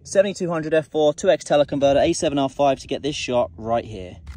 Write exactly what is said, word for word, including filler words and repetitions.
seventy-two hundred f four, two X teleconverter, A seven R five to get this shot right here.